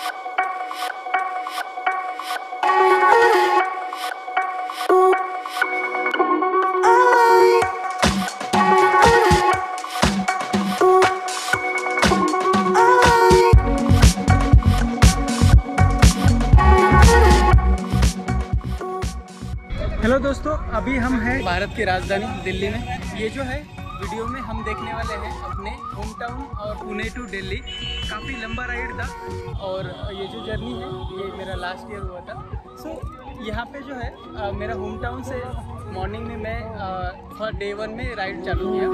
Hello दोस्तों, अभी हम हैं भारत की राजधानी दिल्ली में। ये जो है वीडियो में हम देखने वाले हैं अपने होम टाउन और पुणे टू दिल्ली। काफ़ी लंबा राइड था और ये जो जर्नी है ये मेरा लास्ट ईयर हुआ था। सो यहाँ पे जो है मेरा होम टाउन से मॉर्निंग में मैं फर्स्ट डे 1 में राइड चालू किया।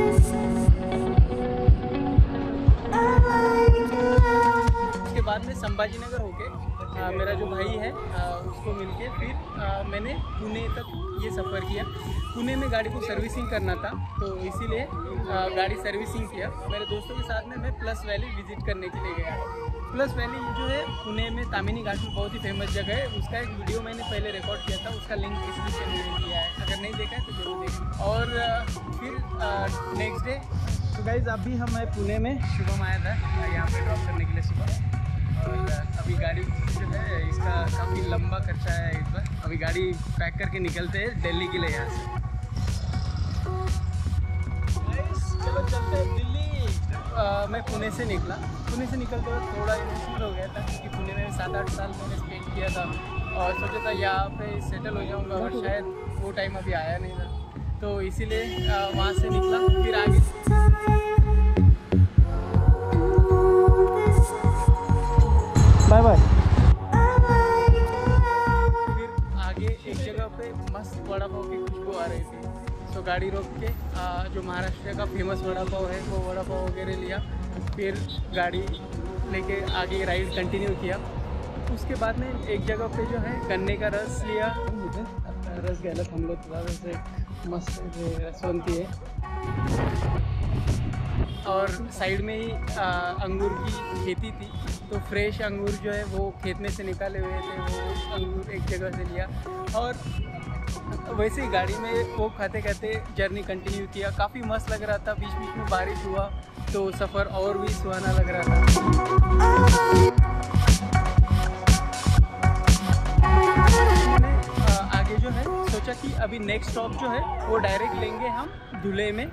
उसके बाद में संभाजी नगर होके मेरा जो भाई है उसको मिलके फिर मैंने पुणे तक ये सफ़र किया। पुणे में गाड़ी को सर्विसिंग करना था तो इसीलिए गाड़ी सर्विसिंग किया। मेरे दोस्तों के साथ में मैं प्लस वैली विज़िट करने के लिए गया। प्लस वैली जो है पुणे में तामिनी घाट में बहुत ही फेमस जगह है। उसका एक वीडियो मैंने पहले रिकॉर्ड किया था, उसका लिंक डिस्क्रिप्शन में दिया है, अगर नहीं देखा है तो जरूर देखें। और फिर नेक्स्ट डे तो गाइज अभी हम पुणे में शुभम आया था यहाँ पे ड्रॉप करने के लिए सुबह। और अभी गाड़ी जो है इसका काफ़ी लंबा खर्चा है इस बार। अभी गाड़ी पैक करके निकलते हैं दिल्ली के लिए यहाँ से। चलो चलते हैं दिल्ली। मैं पुणे से निकला। पुणे से निकलते हुए थोड़ा इमोशनल हो गया था क्योंकि पुणे में 7-8 साल मैंने स्पेंड किया था और सोचा था यहाँ पे सेटल हो जाऊँगा और शायद वो टाइम अभी आया नहीं था, तो इसीलिए वहाँ से निकला। फिर आगे बाय बाय। फिर आगे एक जगह पे मस्त वड़ा पाव की खुशबू आ रही थी, तो गाड़ी रोक के जो महाराष्ट्र का फेमस वड़ा पाव है वो वड़ा पाव वगैरह लिया। फिर गाड़ी लेके आगे राइड कंटिन्यू किया। उसके बाद में एक जगह पे जो है गन्ने का रस लिया। रस गलत हम लोग थोड़ा से मस्त रसवंती है और साइड में ही अंगूर की खेती थी, तो फ्रेश अंगूर जो है वो खेत में से निकाले हुए थे, वो अंगूर एक जगह से लिया और वैसे ही गाड़ी में वो खाते खाते जर्नी कंटिन्यू किया। काफ़ी मस्त लग रहा था। बीच बीच में बारिश हुआ तो सफ़र और भी सुहाना लग रहा था। मैंने आगे जो है सोचा कि अभी नेक्स्ट स्टॉप जो है वो डायरेक्ट लेंगे हम धुले में।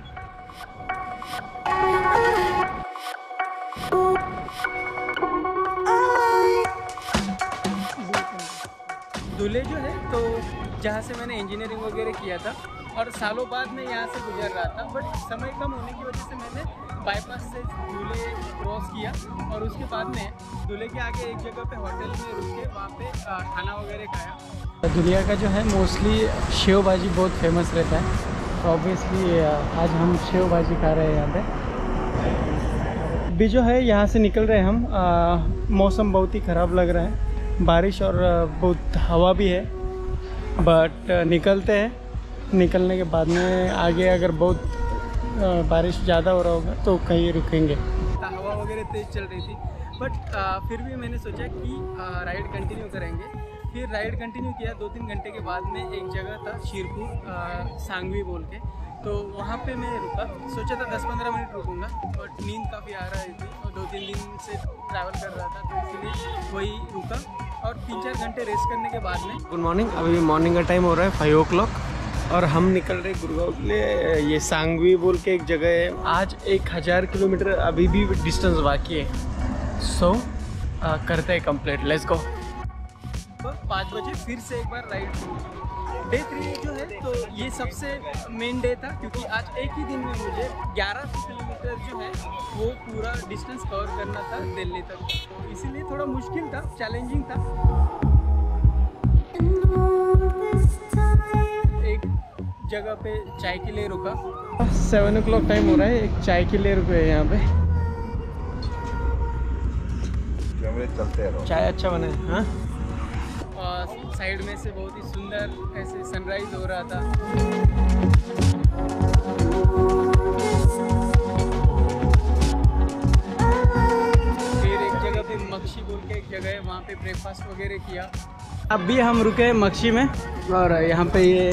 धुले जो है तो जहाँ से मैंने इंजीनियरिंग वगैरह किया था और सालों बाद मैं यहाँ से गुजर रहा था, बट समय कम होने की वजह से मैंने बाईपास से धुले क्रॉस किया और उसके बाद में धुले के आगे एक जगह पे होटल में रुक के वहाँ पे खाना वगैरह खाया। दुनिया का जो है मोस्टली शेव भाजी बहुत फेमस रहता है, तो ऑब्वियसली आज हम शेव भाजी खा रहे हैं यहाँ पे। अभी जो है यहाँ से निकल रहे हैं हम। मौसम बहुत ही ख़राब लग रहा है, बारिश और बहुत हवा भी है, बट निकलते हैं। निकलने के बाद में आगे अगर बहुत बारिश ज़्यादा हो रहा होगा तो कहीं रुकेंगे। हवा वगैरह तेज़ चल रही थी, बट फिर भी मैंने सोचा कि राइड कंटिन्यू करेंगे। फिर राइड कंटिन्यू किया। 2-3 घंटे के बाद में एक जगह था शिरपुर सांगवी बोल के, तो वहाँ पे मैं रुका। सोचा था 10-15 मिनट रुकूंगा, बट नींद काफ़ी आ रही थी और 2-3 दिन से ट्रैवल कर रहा था, तो इसीलिए वही रुका और 3-4 घंटे रेस्ट करने के बाद में। Good morning. अभी मॉर्निंग का टाइम हो रहा है 5 o'clock और हम निकल रहे गुड़गांव के लिए। ये सांगवी बोल के एक जगह है। आज 1000 किलोमीटर अभी भी डिस्टेंस बाकी है, सो करते हैं कंप्लीट। Let's go. 5 बजे फिर से एक बार राइड शुरू की। डे 3 जो है तो ये सबसे मेन डे था क्योंकि आज एक ही दिन में मुझे 1100 किलोमीटर जो है वो पूरा डिस्टेंस कवर करना था दिल्ली तक, तो इसीलिए थोड़ा मुश्किल था, चैलेंजिंग था। एक जगह पे चाय के लिए रुका। 7 o'clock टाइम हो रहा है, एक चाय के लिए रुके यहाँ पे। चलते रहो। चाय अच्छा बना है। हाँ, साइड में से बहुत ही सुंदर ऐसे सनराइज हो रहा था। फिर एक जगह पे मक्षी बोल के एक जगह है, वहाँ पे ब्रेकफास्ट वगैरह किया। अब भी हम रुके मक्षी में और यहाँ पे ये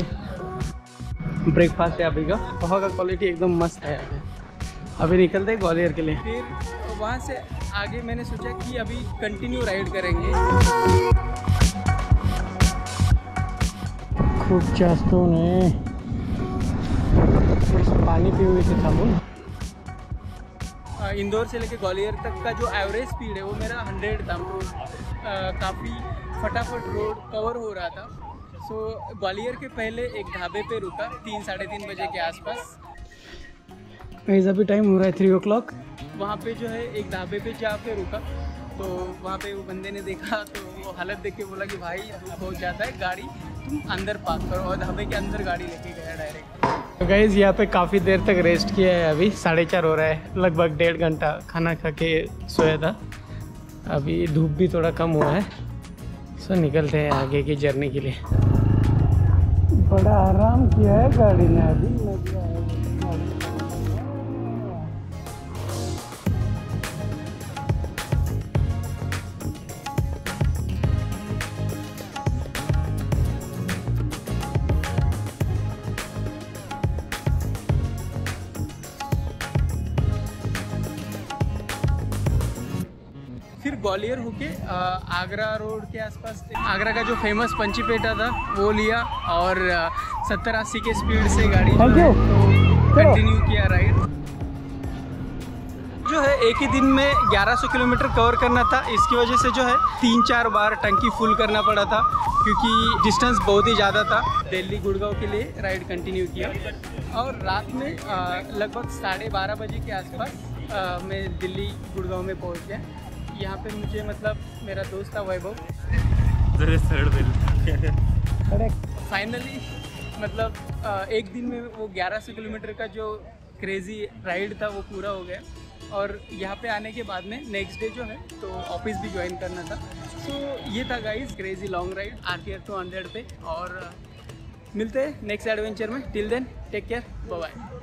ब्रेकफास्ट है अभी का। वहाँ का क्वालिटी एकदम मस्त है। अभी निकलते हैं ग्वालियर के लिए। फिर वहाँ से आगे मैंने सोचा कि अभी कंटिन्यू राइड करेंगे। खूप जास्त आहे, पाणी पिऊ इथे थांबून। इंदौर से लेके ग्वालियर तक का जो एवरेज स्पीड है वो मेरा 100 था। काफ़ी फटाफट रोड कवर हो रहा था। सो ग्वालियर के पहले एक ढाबे पे रुका 3-3:30 बजे के आसपास। गाइस अभी टाइम हो रहा है 3 o'clock। वहाँ पे जो है एक ढाबे पे जाके रुका, तो वहाँ पे वो बंदे ने देखा तो वो हालत देख के बोला कि भाई धूप बहुत ज़्यादा है, गाड़ी तुम अंदर पार्क करो, और ढाबे के अंदर गाड़ी लेके गया डायरेक्ट। तो गाइस यहाँ पे काफ़ी देर तक रेस्ट किया है। अभी 4:30 हो रहा है, लगभग 1.5 घंटा खाना खा के सोया था। अभी धूप भी थोड़ा कम हुआ है, सो निकलते हैं आगे की जर्नी के लिए। बड़ा आराम किया है गाड़ी ने अभी। फिर ग्वालियर होके आगरा रोड के आसपास आगरा का जो फेमस पंचीपेटा था वो लिया, और 70-80 के स्पीड से गाड़ी कंटिन्यू किया राइड। जो है एक ही दिन में 1100 किलोमीटर कवर करना था, इसकी वजह से जो है 3-4 बार टंकी फुल करना पड़ा था, क्योंकि डिस्टेंस बहुत ही ज़्यादा था। दिल्ली गुड़गांव के लिए राइड कंटिन्यू किया, और रात में लगभग 12:30 बजे के आसपास मैं दिल्ली गुड़गांव में पहुंच गया। यहाँ पे मुझे मतलब मेरा दोस्त था वैभव, फाइनली मतलब एक दिन में वो 1100 किलोमीटर का जो क्रेजी राइड था वो पूरा हो गया। और यहाँ पे आने के बाद में नेक्स्ट डे जो है तो ऑफिस भी ज्वाइन करना था। सो ये था guys crazy long ride RTR 200 पे, और मिलते हैं नेक्स्ट एडवेंचर में। Till then take care, bye bye.